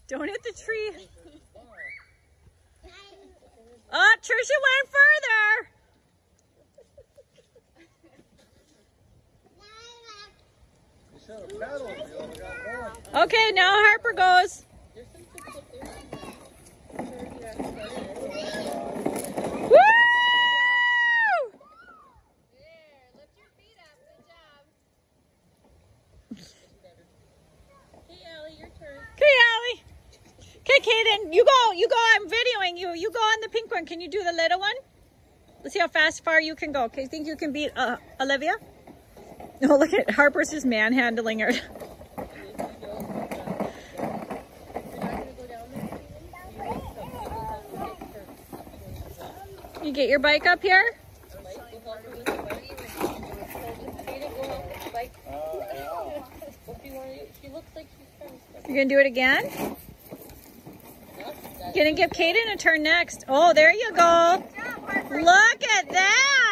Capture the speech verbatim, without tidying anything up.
Don't hit the tree. Oh, Trisha went further. Okay, now Harper goes. Woo! There, lift your feet up. Good job. Hey, Allie, your turn. Okay, Allie. Okay, Kaden, you go. You go. I'm videoing you. You go on the pink one. Can you do the little one? Let's see how fast far you can go. Okay, think you can beat uh, Olivia? No, look at Harper's just manhandling her. You get your bike up here? You're gonna do it again? You're gonna give Kaden a turn next. Oh, there you go. Look at that.